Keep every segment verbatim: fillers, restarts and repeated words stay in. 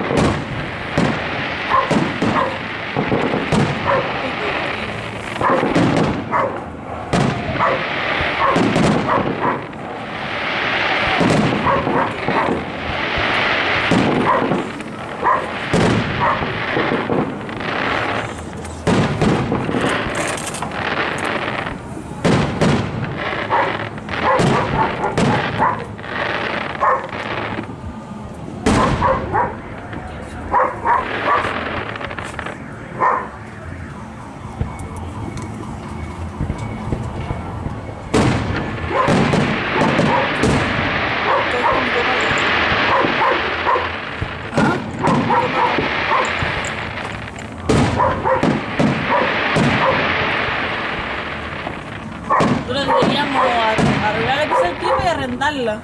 arrendarla.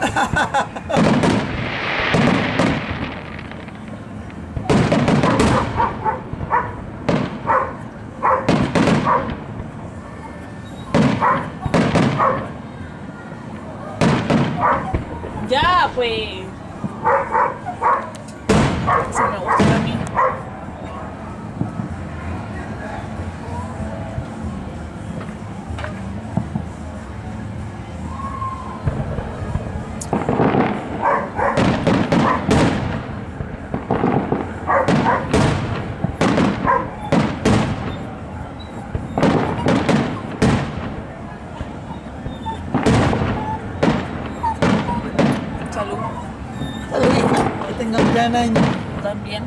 Ya, pues. Sí me gusta a mí. Salud. Salud, hija. Que tenga un gran año. También.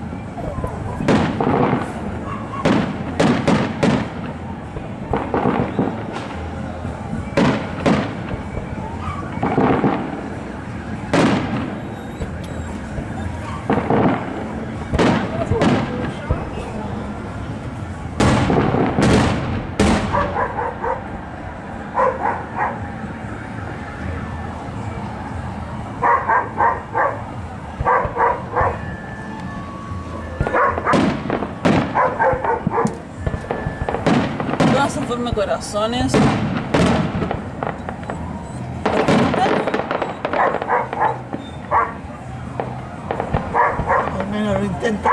En forma de corazones. Al menos lo intento.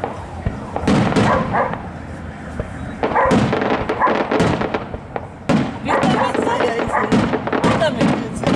¿Viste el mensaje? Ahí, sí. Cuéntame. Sí.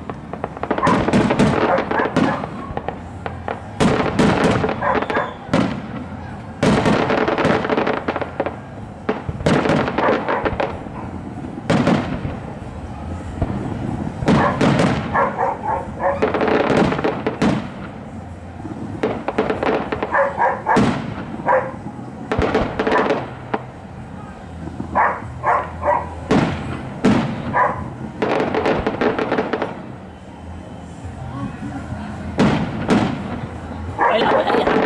Bueno, bueno, ya.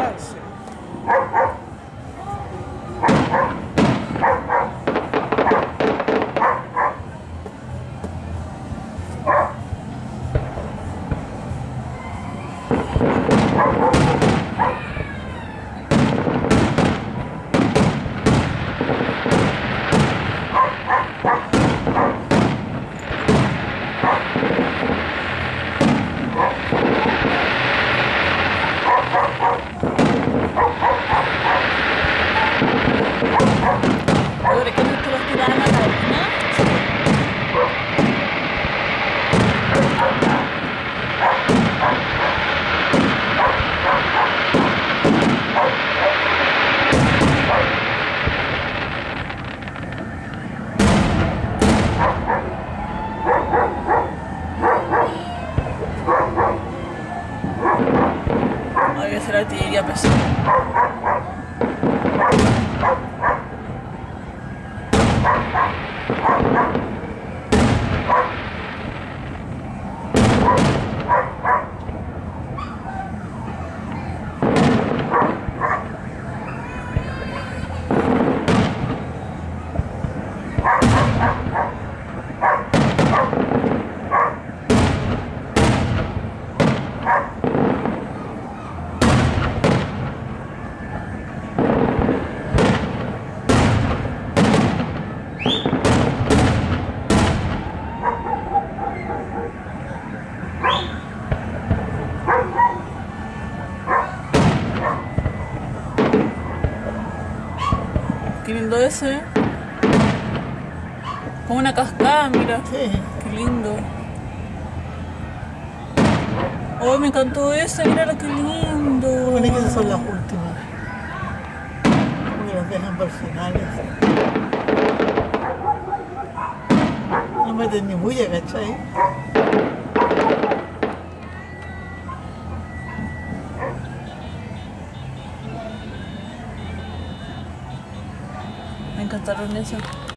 ¿Sobre qué nos los tiraron a la harina? No, debe ser artillería pesada. Qué lindo ese. Como una cascada, mira. Sí. Qué lindo. Oh, me encantó ese, mira lo que lindo. Bueno, que esas son las últimas. Porque las dejan por finales. No meten ni bulla, ¿cachai? Me encantaron esas.